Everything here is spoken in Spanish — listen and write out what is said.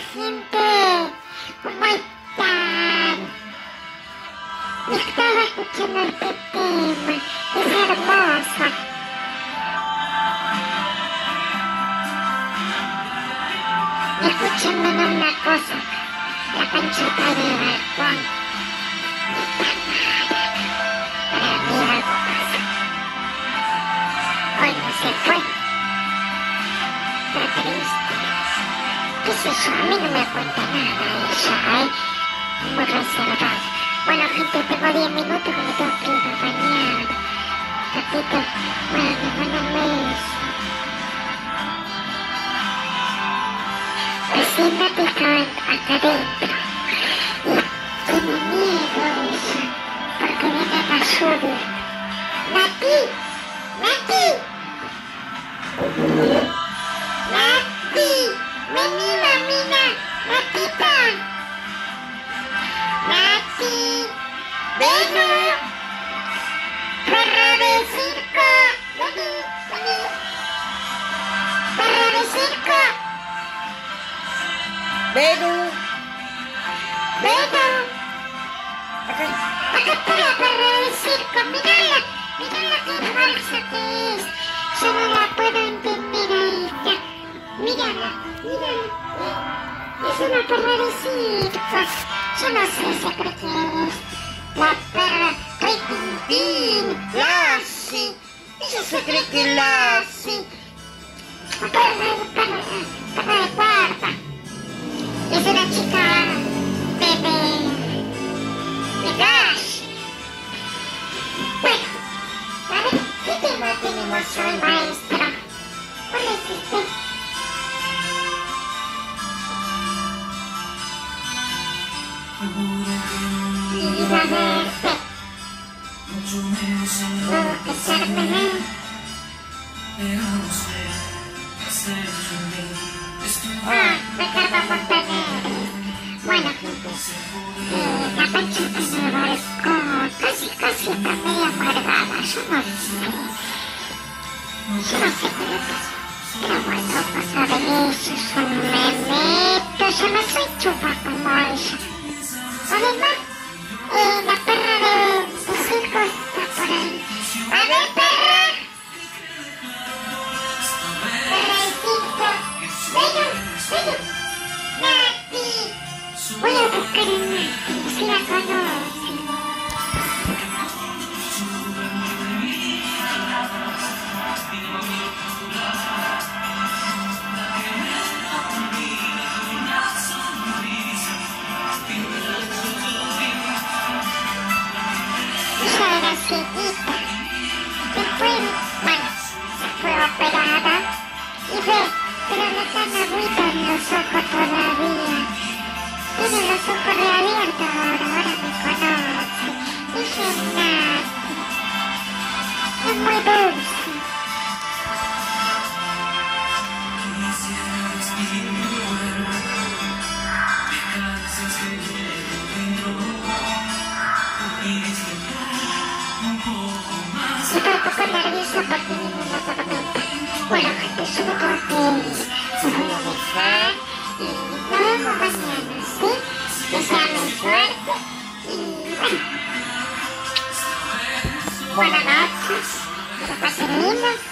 gente, ¿cómo están? Estaba escuchando este tema, es hermoso. Escúchenme una cosa, la panchita del balcón. Para mí algo pasa. Hoy no se fue. Está triste. ¿Qué sé yo? A mí no me cuenta nada ella, muy reservada. Bueno, gente, tengo 10 minutos que me tengo que ir a bañar. Papito, bueno, un beso. Recién me picaban acá adentro. Y tiene miedo ella, porque viene la lluvia. ¡Nati! ¡Nati! ¡Nati! ¡Vení, mamina! ¡Natita! ¡Nati! ¡Vení! ¡Perro de circo! ¡Vení, vení! ¡Perro de circo! ¡Belu! ¡Vení! Acá. Acá está la perra del circo, mirala qué falsa que es. Yo no la puedo entender a ella. Mírala. Es una perra de circo. Yo no sé si creo que es la perra Rintintín, ¡Lassie! Ella se cree que Lassie. Perra de cuarta. Es una chica de calle. Bueno, a ver, ¿qué tema tenemos hoy, maestro? ¿Cuál es este? Vida verde. No, que serme. Ricardo Montaner. Bueno, gente, la panchita en el balcón, casi está medio amargada, yo no sé qué le pasa. Pero bueno, pasa de eso, yo no me meto, yo no soy chupa como ella. Además, la perra de circo está por ahí. A ver, perra. Perra de circo. Ven. Nati. Voy a buscar a Nati, si la conoce. Ella era cieguita. Después, bueno, se fue operada. Y ve, pero le están agüita en los ojos todavía. Tiene los ojos reabiertos ahora me conoce. Ella es Nati. Es muy dulce. Estoy un poco nerviosa porque viene una tormenta. Bueno, gente, yo me tengo que ir. Me voy a dejar y nos vemos mañana, ¿sí? Que sea muy suerte y bueno. Buenas noches. Que lo pasen lindo.